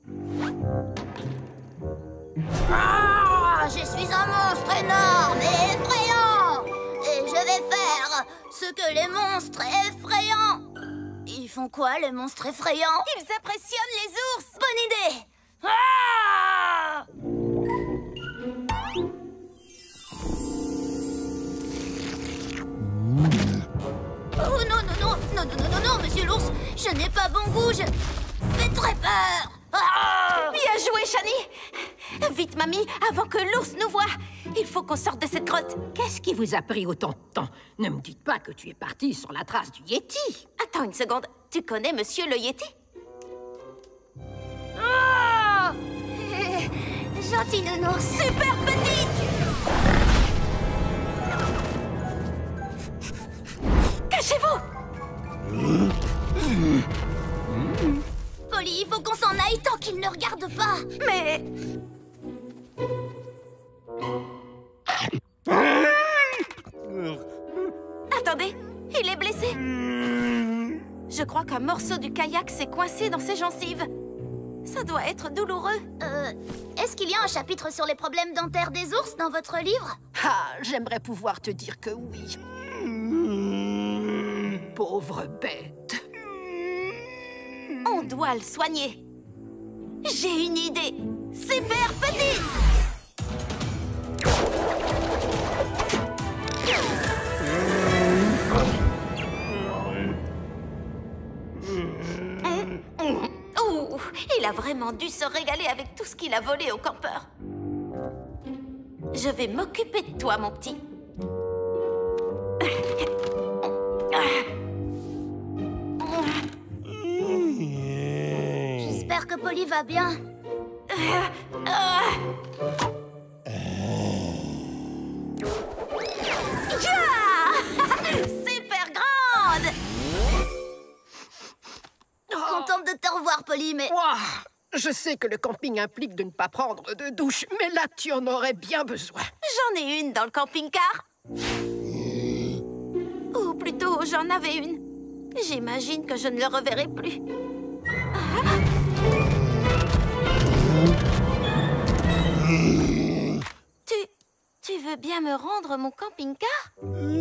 Ah, je suis un monstre énorme et effrayant. Et je vais faire ce que les monstres effrayants. Ils font quoi, les monstres effrayants? Ils impressionnent les ours. Bonne idée. Ah! Oh non, non, non, non, non, non, non, non, monsieur l'ours, je n'ai pas bon goût, je fais très peur. Ah! Bien joué, Shani. Vite, mamie, avant que l'ours nous voie. Il faut qu'on sorte de cette grotte. Qu'est-ce qui vous a pris autant de temps? Ne me dites pas que tu es parti sur la trace du Yeti. Attends une seconde. Tu connais Monsieur le Yeti? Oh! Gentil nounours, super petite. Cachez-vous! Polly, il faut qu'on s'en aille tant qu'il ne regarde pas. Mais... Attendez, il est blessé. Je crois qu'un morceau du kayak s'est coincé dans ses gencives. Ça doit être douloureux. Euh, est-ce qu'il y a un chapitre sur les problèmes dentaires des ours dans votre livre? Ah, j'aimerais pouvoir te dire que oui. Pauvre bête. On doit le soigner. J'ai une idée. Super petite! Ouh, il a vraiment dû se régaler avec tout ce qu'il a volé aux campeurs. Je vais m'occuper de toi, mon petit. J'espère que Polly va bien. Super grande! Contente de te revoir, Polly, mais... Ouah, je sais que le camping implique de ne pas prendre de douche, mais là, tu en aurais bien besoin. J'en ai une dans le camping-car. Ou plutôt, j'en avais une. J'imagine que je ne le reverrai plus. Tu... tu veux bien me rendre mon camping-car?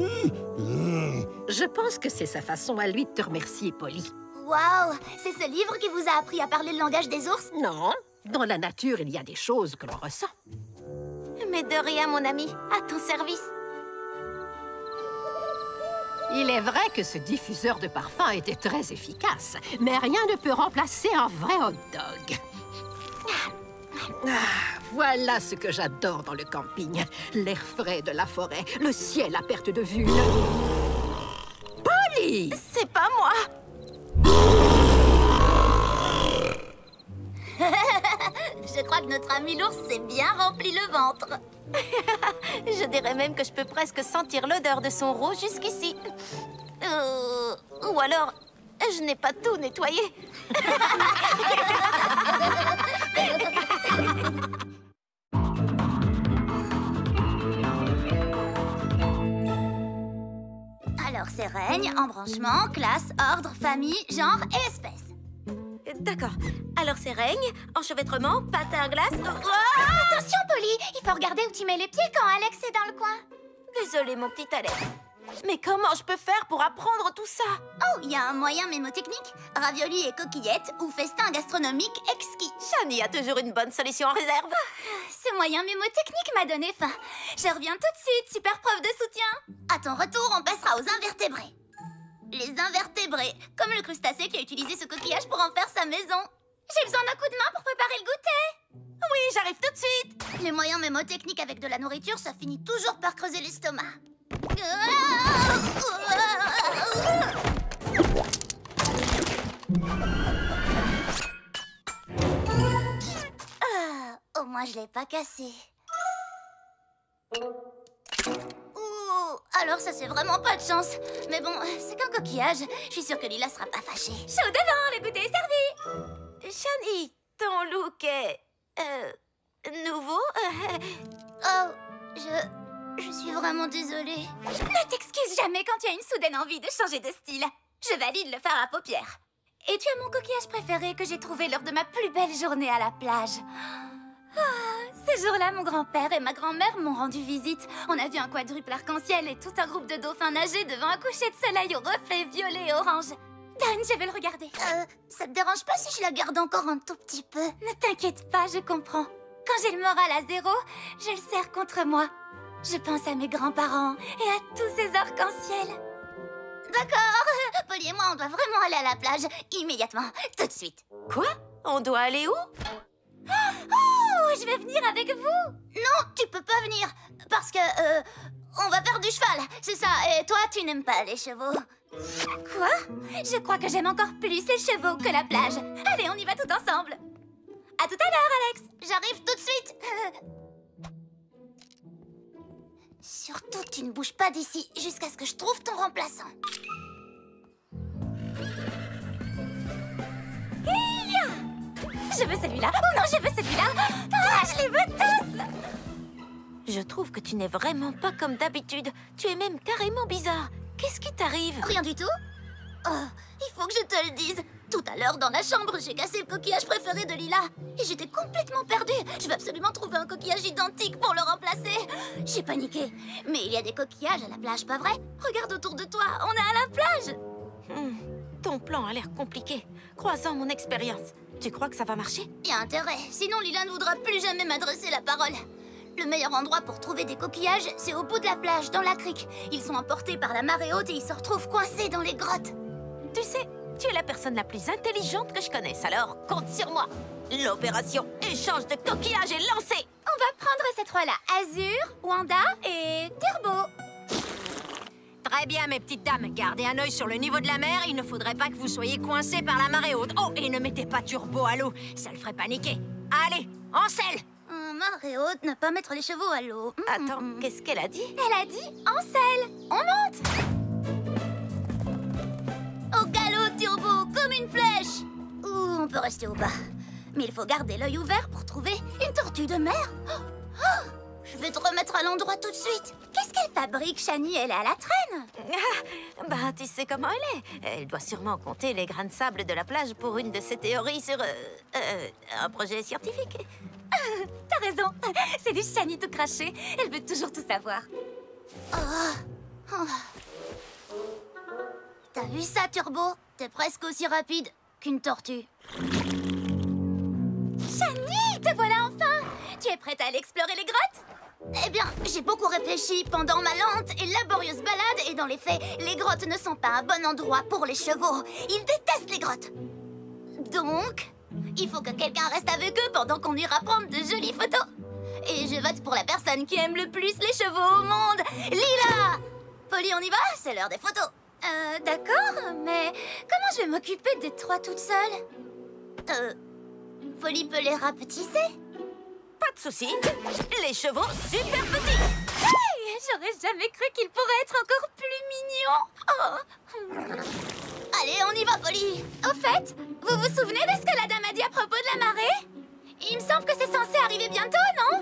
Je pense que c'est sa façon à lui de te remercier, Polly. Waouh! C'est ce livre qui vous a appris à parler le langage des ours? Non, dans la nature, il y a des choses que l'on ressent. Mais de rien, mon ami. À ton service. Il est vrai que ce diffuseur de parfum était très efficace, mais rien ne peut remplacer un vrai hot dog. Ah, voilà ce que j'adore dans le camping. L'air frais de la forêt, le ciel à perte de vue. Le... Polly! C'est pas moi! Je crois que notre ami l'ours s'est bien rempli le ventre. Je dirais même que je peux presque sentir l'odeur de son roux jusqu'ici. Euh, ou alors, je n'ai pas tout nettoyé. Alors, c'est règne, embranchement, classe, ordre, famille, genre et espèce. D'accord. Alors, c'est règne, enchevêtrement, patin à glace... Oh, attention, Polly! Il faut regarder où tu mets les pieds quand Alex est dans le coin. Désolée, mon petit Alex. Mais comment je peux faire pour apprendre tout ça? Oh, il y a un moyen mémotechnique. Ravioli et coquillettes ou festin gastronomique exquis. Shani a toujours une bonne solution en réserve. Ce moyen mémotechnique m'a donné faim. Je reviens tout de suite, super preuve de soutien. À ton retour, on passera aux invertébrés. Les invertébrés, comme le crustacé qui a utilisé ce coquillage pour en faire sa maison. J'ai besoin d'un coup de main pour préparer le goûter. Oui, j'arrive tout de suite. Les moyens mémotechniques avec de la nourriture, ça finit toujours par creuser l'estomac. Ah, au moins, je l'ai pas cassé. Ouh, alors ça, c'est vraiment pas de chance. Mais bon, c'est qu'un coquillage. Je suis sûre que Lila sera pas fâchée. Chaud devant, le goûter est servi. Shani, ton look est... Euh... nouveau. Oh, je... Je suis vraiment désolée. Ne t'excuse jamais quand tu as une soudaine envie de changer de style. Je valide le fard à paupières. Et tu as mon coquillage préféré que j'ai trouvé lors de ma plus belle journée à la plage. Oh, ce jour-là, mon grand-père et ma grand-mère m'ont rendu visite. On a vu un quadruple arc-en-ciel et tout un groupe de dauphins nager devant un coucher de soleil aux reflets violets et orange. Dan, je vais le regarder. Euh, ça te dérange pas si je la garde encore un tout petit peu? Ne t'inquiète pas, je comprends. Quand j'ai le moral à zéro, je le serre contre moi. Je pense à mes grands-parents et à tous ces arcs-en-ciel. D'accord, Polly et moi, on doit vraiment aller à la plage, immédiatement, tout de suite. Quoi? On doit aller où? Oh, je vais venir avec vous. Non, tu peux pas venir, parce que, euh, on va faire du cheval, c'est ça, et toi, tu n'aimes pas les chevaux. Quoi? Je crois que j'aime encore plus les chevaux que la plage. Allez, on y va tout ensemble. À tout à l'heure, Alex. J'arrive tout de suite. Surtout, tu ne bouges pas d'ici jusqu'à ce que je trouve ton remplaçant. Hiya! Je veux celui-là. Oh non, je veux celui-là. Ah, je les veux tous. Je trouve que tu n'es vraiment pas comme d'habitude. Tu es même carrément bizarre. Qu'est-ce qui t'arrive? Rien du tout. Oh, il faut que je te le dise. Tout à l'heure, dans la chambre, j'ai cassé le coquillage préféré de Lila. Et j'étais complètement perdue. Je vais absolument trouver un coquillage identique pour le remplacer. J'ai paniqué. Mais il y a des coquillages à la plage, pas vrai? Regarde autour de toi, on est à la plage. Hmm, ton plan a l'air compliqué. Croisant mon expérience, tu crois que ça va marcher? Il y a intérêt. Sinon, Lila ne voudra plus jamais m'adresser la parole. Le meilleur endroit pour trouver des coquillages, c'est au bout de la plage, dans la crique. Ils sont emportés par la marée haute et ils se retrouvent coincés dans les grottes. Tu sais, tu es la personne la plus intelligente que je connaisse, alors compte sur moi. L'opération échange de coquillages est lancée. On va prendre ces trois-là. Azur, Wanda et Turbo. Très bien, mes petites dames. Gardez un œil sur le niveau de la mer. Il ne faudrait pas que vous soyez coincés par la marée haute. Oh, et ne mettez pas Turbo à l'eau. Ça le ferait paniquer. Allez, en selle. Marée haute, ne pas mettre les chevaux à l'eau. Mmh, Attends, mmh. qu'est-ce qu'elle a dit? Elle a dit en selle. On monte. Au galop, Turbo, comme une flèche. Ou on peut rester au bas. Mais il faut garder l'œil ouvert pour trouver une tortue de mer. Oh, oh, je vais te remettre à l'endroit tout de suite. Qu'est-ce qu'elle fabrique, Shani? Elle est à la traîne. Ah, bah, tu sais comment elle est. Elle doit sûrement compter les grains de sable de la plage pour une de ses théories sur euh, euh, un projet scientifique. T'as raison. C'est du Shani tout craché. Elle veut toujours tout savoir. Oh. Oh. T'as vu ça, Turbo? T'es presque aussi rapide qu'une tortue. Shani, te voilà enfin! Tu es prête à aller explorer les grottes? Eh bien, j'ai beaucoup réfléchi pendant ma lente et laborieuse balade et dans les faits, les grottes ne sont pas un bon endroit pour les chevaux. Ils détestent les grottes. Donc, il faut que quelqu'un reste avec eux pendant qu'on ira prendre de jolies photos. Et je vote pour la personne qui aime le plus les chevaux au monde, Lila! Polly, on y va? C'est l'heure des photos. Euh, d'accord, mais comment je vais m'occuper des trois toute seule? Euh, Polly peut les rapetisser? Pas de souci. Les chevaux super petits. Hey, j'aurais jamais cru qu'ils pourraient être encore plus mignons. Oh. Allez, on y va, Polly. Au fait, vous vous souvenez de ce que la dame a dit à propos de la marée? Il me semble que c'est censé arriver bientôt, non?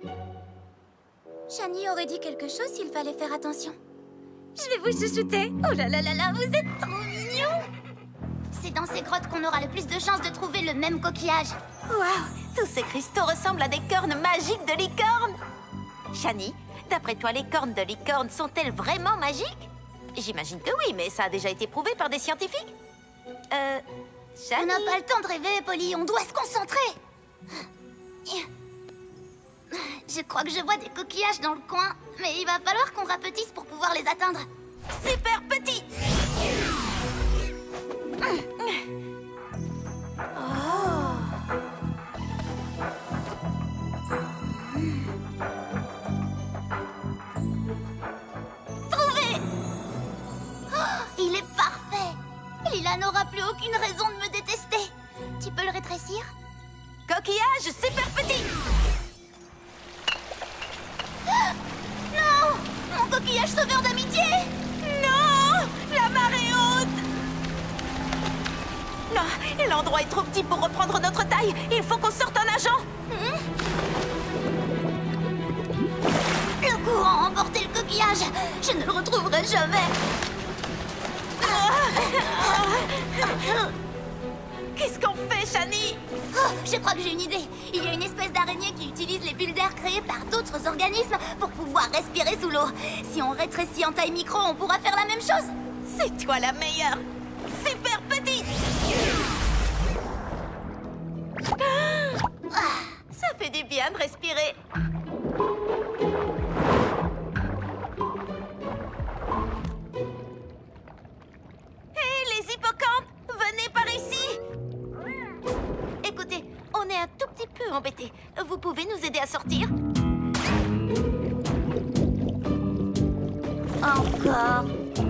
Shani aurait dit quelque chose s'il fallait faire attention. Je vais vous chouchouter. Oh là là là là, vous êtes trop mignons. C'est dans ces grottes qu'on aura le plus de chances de trouver le même coquillage. Waouh, tous ces cristaux ressemblent à des cornes magiques de licorne. Shani, d'après toi, les cornes de licorne sont-elles vraiment magiques? J'imagine que oui, mais ça a déjà été prouvé par des scientifiques. Euh, Shani... On n'a pas le temps de rêver, Polly, on doit se concentrer. Je crois que je vois des coquillages dans le coin, mais il va falloir qu'on rapetisse pour pouvoir les atteindre. Super petite. Oh. Trouvé. Oh, il est parfait. Lila n'aura plus aucune raison de me détester. Tu peux le rétrécir? Coquillage super petit. Non! Mon coquillage sauveur d'amitié! Non! La marée haute! Non, l'endroit est trop petit pour reprendre notre taille. Il faut qu'on sorte en nageant. Hmm? Le courant a emporté le coquillage. Je ne le retrouverai jamais. Qu'est-ce qu'on fait, Shani? Oh, je crois que j'ai une idée. Il y a une espèce d'araignée qui utilise les bulles d'air créées par d'autres organismes pour pouvoir respirer sous l'eau. Si on rétrécit en taille micro, on pourra faire la même chose. C'est toi la meilleure. Super petite. Ah, ça fait du bien de respirer. Arrêtez. Vous pouvez nous aider à sortir? Encore.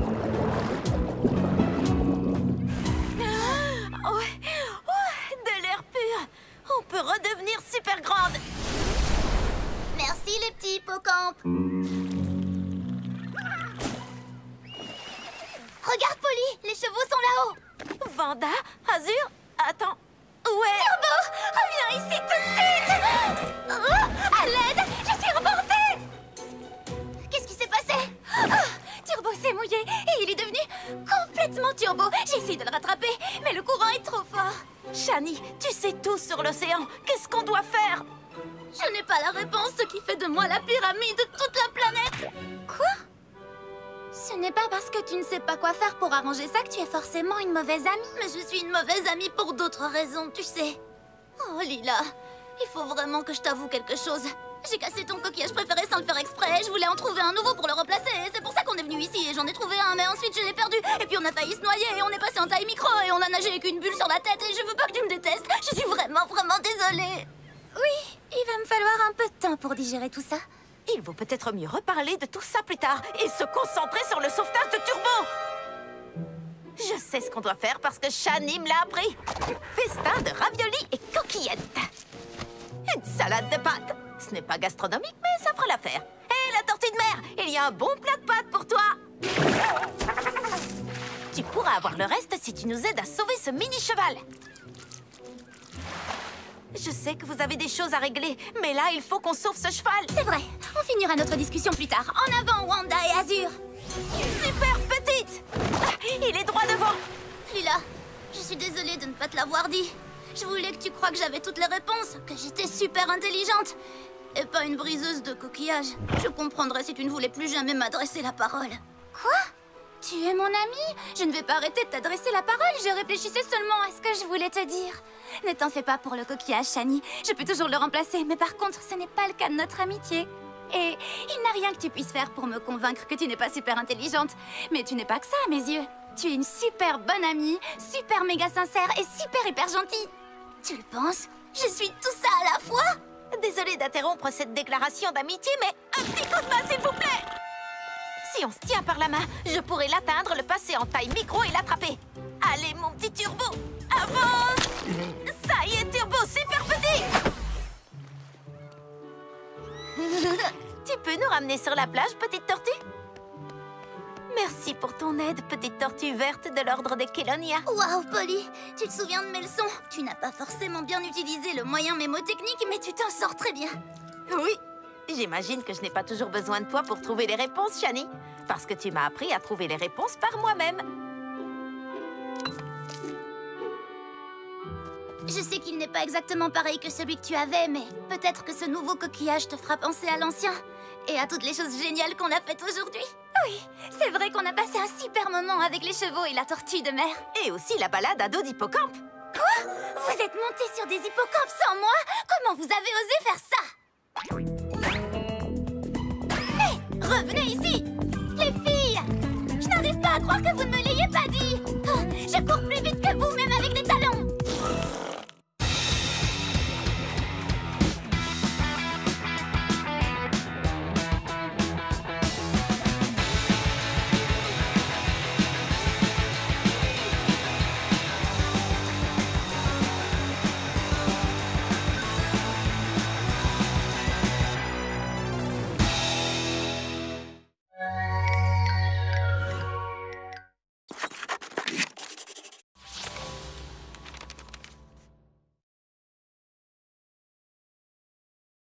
Oh, oh, de l'air pur. On peut redevenir super grande. Merci les petits hippocampes. Regarde, Polly, les chevaux sont là-haut. Vanda, Azur, attends. Ouais. Turbo, reviens ici tout de suite. Oh, à l'aide, je suis reportée. Qu'est-ce qui s'est passé? Oh, Turbo s'est mouillé et il est devenu complètement turbo. J'ai essayé de le rattraper, mais le courant est trop fort. Shani, tu sais tout sur l'océan. Qu'est-ce qu'on doit faire? Je n'ai pas la réponse, ce qui fait de moi la pire amie de toute la planète. Quoi? Ce n'est pas parce que tu ne sais pas quoi faire pour arranger ça que tu es forcément une mauvaise amie. Mais je suis une mauvaise amie pour d'autres raisons, tu sais. Oh, Lila, il faut vraiment que je t'avoue quelque chose. J'ai cassé ton coquillage préféré sans le faire exprès. Je voulais en trouver un nouveau pour le replacer. C'est pour ça qu'on est venu ici et j'en ai trouvé un, mais ensuite je l'ai perdu. Et puis on a failli se noyer et on est passé en taille micro et on a nagé avec une bulle sur la tête et je veux pas que tu me détestes. Je suis vraiment, vraiment désolée. Oui, il va me falloir un peu de temps pour digérer tout ça. Il vaut peut-être mieux reparler de tout ça plus tard et se concentrer sur le sauvetage de Turbo. Je sais ce qu'on doit faire parce que Shani me l'a appris. Festin de raviolis et coquillettes. Une salade de pâtes. Ce n'est pas gastronomique, mais ça fera l'affaire. Hé, la tortue de mer, il y a un bon plat de pâtes pour toi. Tu pourras avoir le reste si tu nous aides à sauver ce mini-cheval. Je sais que vous avez des choses à régler, mais là, il faut qu'on sauve ce cheval. C'est vrai, on finira notre discussion plus tard. En avant, Wanda et Azur. Super petite. Il est droit devant. Lila, je suis désolée de ne pas te l'avoir dit. Je voulais que tu crois que j'avais toutes les réponses, que j'étais super intelligente. Et pas une briseuse de coquillages. Je comprendrais si tu ne voulais plus jamais m'adresser la parole. Quoi? Tu es mon amie? Je ne vais pas arrêter de t'adresser la parole. Je réfléchissais seulement à ce que je voulais te dire. Ne t'en fais pas pour le coquillage, Shani. Je peux toujours le remplacer, mais par contre, ce n'est pas le cas de notre amitié. Et il n'y a rien que tu puisses faire pour me convaincre que tu n'es pas super intelligente. Mais tu n'es pas que ça à mes yeux. Tu es une super bonne amie, super méga sincère et super hyper gentille. Tu le penses? Je suis tout ça à la fois? Désolée d'interrompre cette déclaration d'amitié, mais un petit coup de main, s'il vous plaît. Si on se tient par la main, je pourrais l'atteindre, le passer en taille micro et l'attraper. Allez, mon petit Turbo, avance! Ça y est, Turbo, super petit! Tu peux nous ramener sur la plage, petite tortue? Merci pour ton aide, petite tortue verte de l'ordre des Kelonia. Waouh, Polly, tu te souviens de mes leçons? Tu n'as pas forcément bien utilisé le moyen mémotechnique, mais tu t'en sors très bien. Oui, j'imagine que je n'ai pas toujours besoin de toi pour trouver les réponses, Shani. Parce que tu m'as appris à trouver les réponses par moi-même. Je sais qu'il n'est pas exactement pareil que celui que tu avais, mais peut-être que ce nouveau coquillage te fera penser à l'ancien. Et à toutes les choses géniales qu'on a faites aujourd'hui. Oui, c'est vrai qu'on a passé un super moment avec les chevaux et la tortue de mer. Et aussi la balade à dos d'hippocampe. Quoi? Vous êtes montés sur des hippocampes sans moi? Comment vous avez osé faire ça? Hé, hey, revenez ici! Les filles! Je n'arrive pas à croire que vous ne me l'ayez pas dit!